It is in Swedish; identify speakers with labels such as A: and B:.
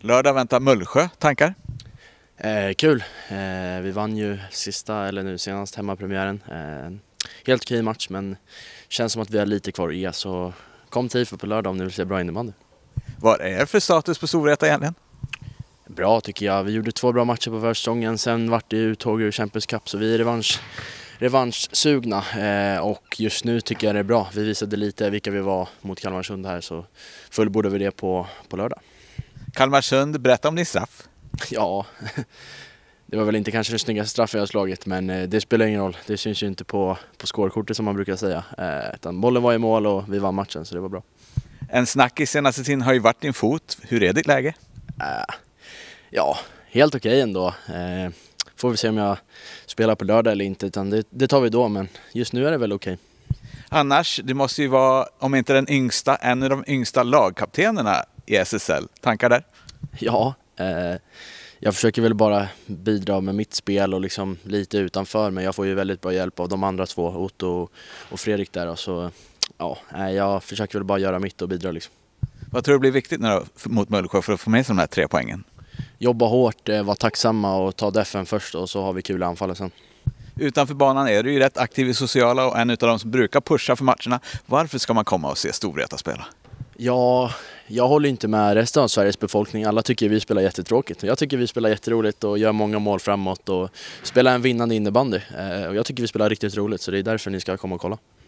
A: Lördag väntar Mullsjö. Tankar?
B: Kul. Vi vann ju senast hemmapremiären. Helt okej match, men känns som att vi har lite kvar att ge, så kom tifo på lördag om ni vill se bra innebandy.
A: Vad är det för status på Storvreta egentligen?
B: Bra tycker jag. Vi gjorde 2 bra matcher på försäsongen. Sen vart det uttåg ur Champions Cup, så vi är revanschsugna. Och just nu tycker jag det är bra. Vi visade lite vilka vi var mot Kalmarsund här, så fullbordar vi det på lördag.
A: Kalmarsund, berätta om din straff.
B: Ja, det var väl inte kanske det snyggaste straffen jag har slagit, men det spelar ingen roll. Det syns ju inte på scorekortet som man brukar säga. Utan bollen var i mål och vi vann matchen, så det var bra.
A: En snackis senaste tiden har ju varit din fot. Hur är ditt läge?
B: Ja, helt okej ändå. Får vi se om jag spelar på lördag eller inte, utan det tar vi då, men just nu är det väl okej.
A: Annars, det måste ju vara, om inte den yngsta, en av de yngsta lagkaptenerna i SSL. Tankar där?
B: Ja, jag försöker väl bara bidra med mitt spel och liksom lite utanför, men jag får ju väldigt bra hjälp av de andra 2, Otto och Fredrik där. Och så, ja, jag försöker väl bara göra mitt och bidra liksom.
A: Vad tror du blir viktigt nu då, mot Mullsjö för att få med sig de här 3 poängen?
B: Jobba hårt, vara tacksamma och ta defen först, och så har vi kul i anfallet sen.
A: Utanför banan är du ju rätt aktiv i sociala och en av de som brukar pusha för matcherna. Varför ska man komma och se Storvreta spela?
B: Ja, jag håller inte med resten av Sveriges befolkning. Alla tycker vi spelar jättetråkigt. Jag tycker vi spelar jätteroligt och gör många mål framåt och spelar en vinnande innebandy. Och jag tycker vi spelar riktigt roligt, så det är därför ni ska komma och kolla.